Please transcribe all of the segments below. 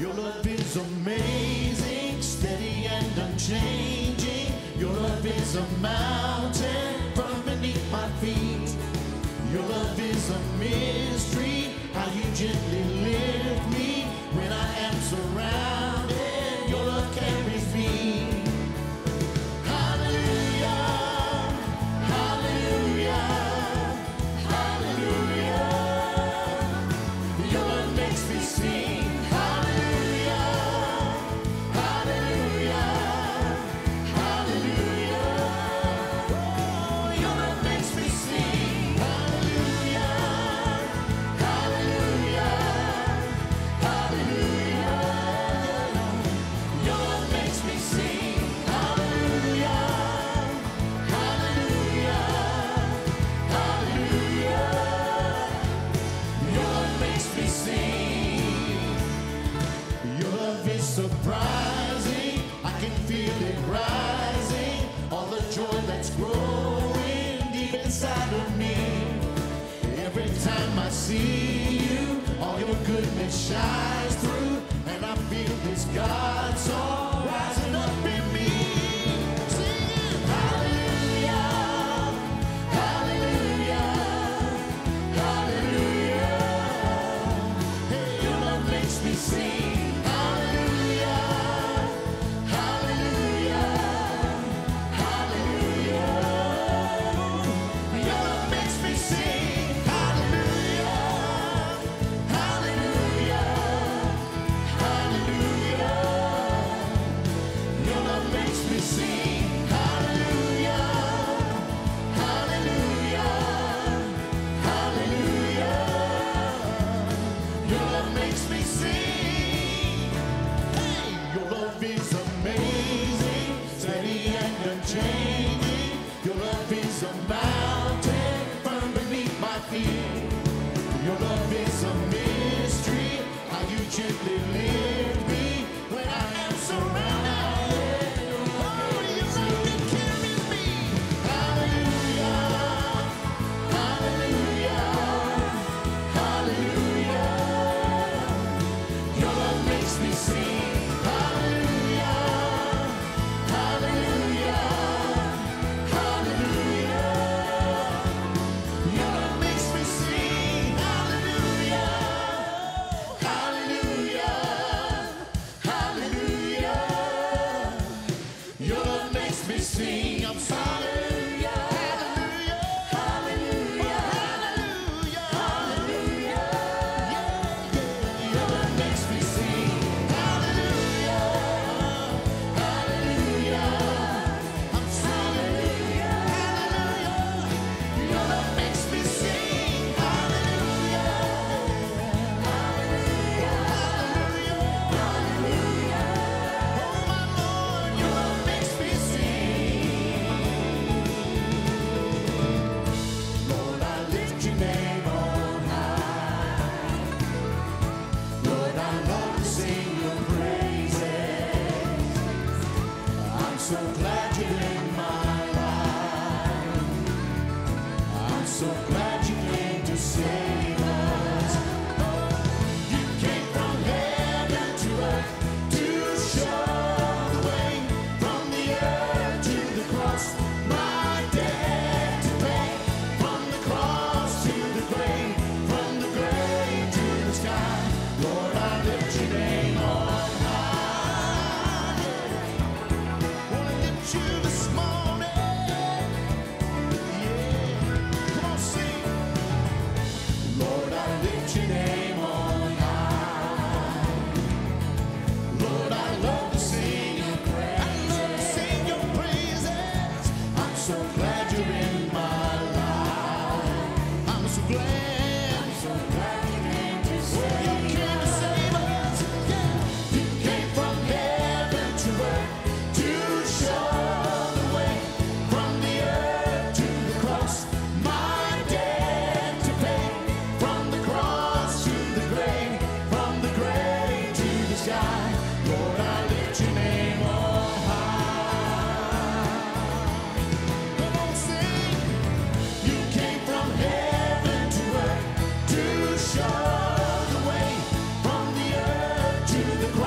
Your love is amazing, steady and unchanging. Your love is a mountain from beneath my feet. Your love is a mystery, how you gently lift me when I am surrounded. Your love carries me. Surprising, I can feel it rising, all the joy that's growing deep inside of me. Every time I see you, all your goodness shines through, and I feel this God song rising up in me. Singing hallelujah, hallelujah, hallelujah. Hey, your love makes me sing. Your love is a mystery, how you gently lift me when I am surrounded. Oh, your love carries me. Hallelujah, hallelujah, hallelujah. Your love makes me sing. Hallelujah, hallelujah, hallelujah. Your love makes me sing. Sing, I'm sorry. Hallelujah, hallelujah, hallelujah, hallelujah. Your love makes me sing. Hallelujah, hallelujah. I'm sorry. Hallelujah. Your love makes me sing. Hallelujah, hallelujah, hallelujah. Oh my Lord, your love makes me sing. So glad you're in my life. I'm so glad you came to save us. You came from heaven to earth to show the way. From the earth to the cross, my debt to pay. From the cross to the grave, from the grave to the sky. Lord, I lift your name on you this morning. Yeah. Come on, sing. Lord, I lift your name on high. Lord, I love to sing your praises. I love to sing your praises. I'm so glad you're in my life. I'm so glad. I'm so glad you came to save us. You came to save us. Yeah. You came from heaven to earth to show show the way from the earth to the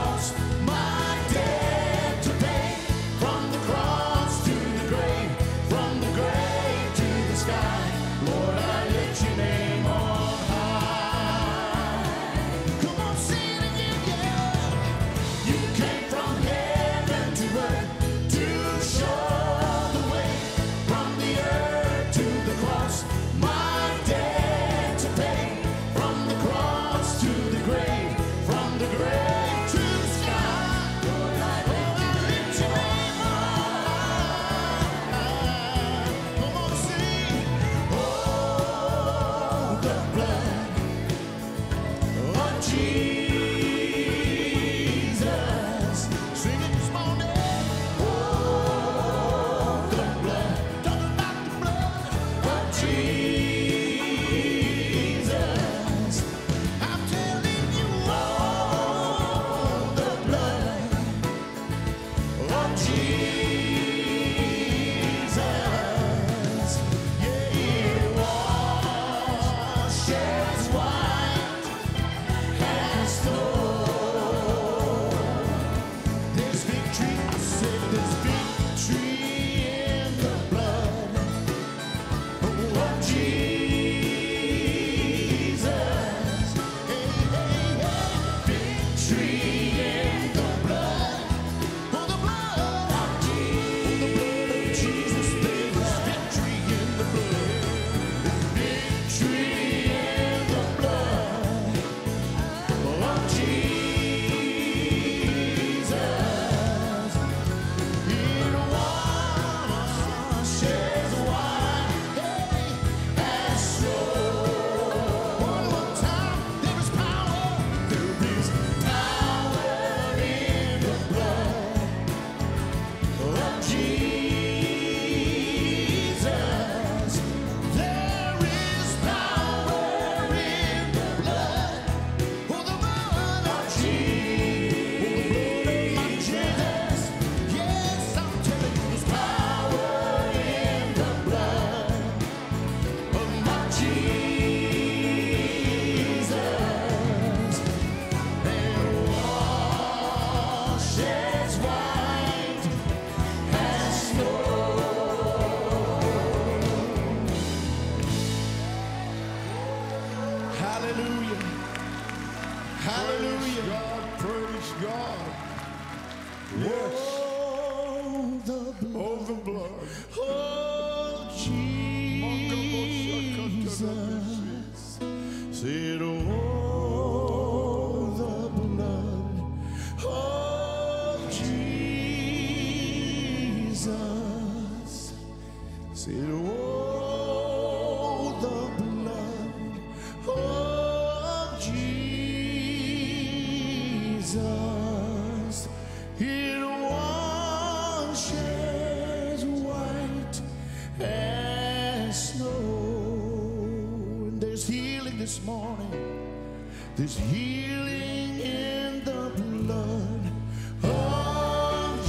There's healing in the blood of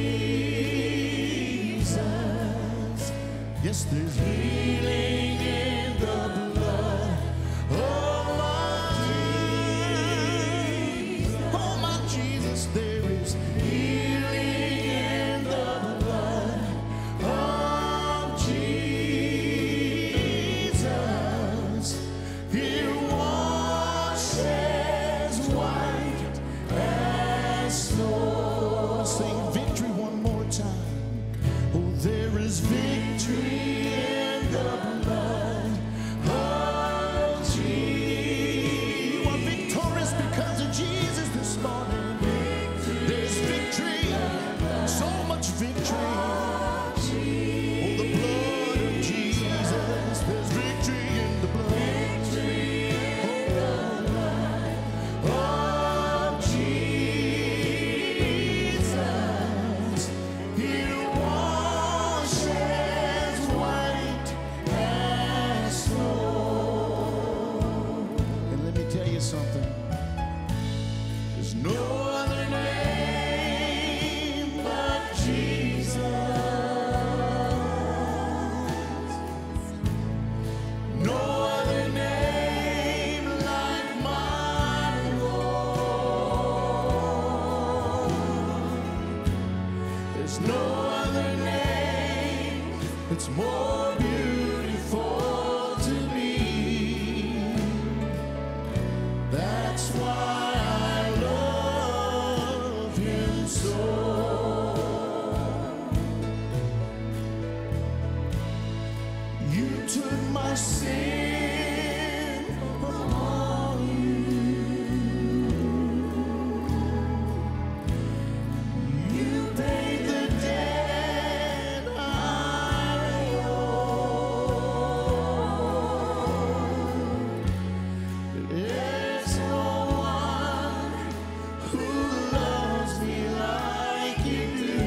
Jesus. Yes, there's healing in the blood of my Jesus. Oh, my Jesus, there is healing in the blood of Jesus. It washes white as snow. Sing victory one more time. Oh, there is victory in the blood of Jesus. You are victorious because of Jesus this morning. There's victory, so much victory. Oh, the blood of Jesus. There's victory in the blood. Of Jesus, it washes white as snow. And let me tell you something. There's no other name but Jesus. No other name like my Lord. There's no other name that's more beautiful to me. That's why I love him so. You took my sin upon you. You paid the debt I owe. There's no one who loves me like you do.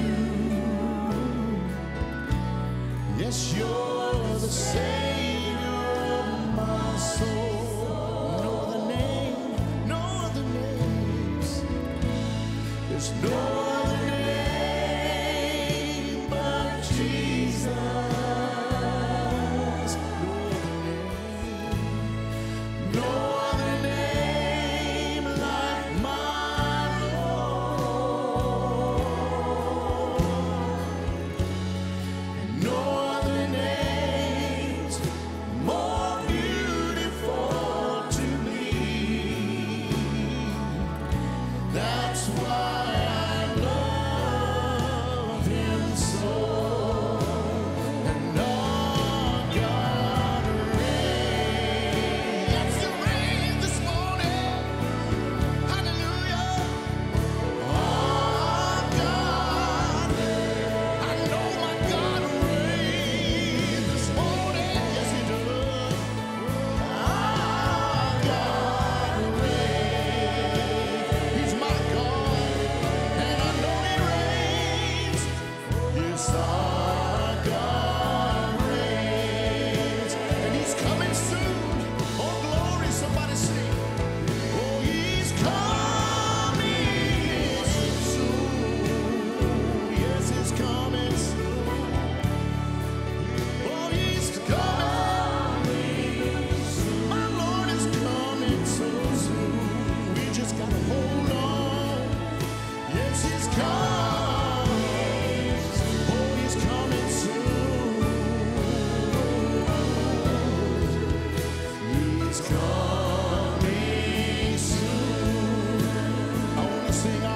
Yes, you're the Savior of my soul. No other name, no other names. There's no other name but Jesus. No other name like my Lord. No other names more beautiful to me. That's why I love him so. And our God reigns. Yes, he reigns this morning. Hallelujah. Our God, I know my God reigns this morning. Yes, he does. Our God reigns. He's my God. trusting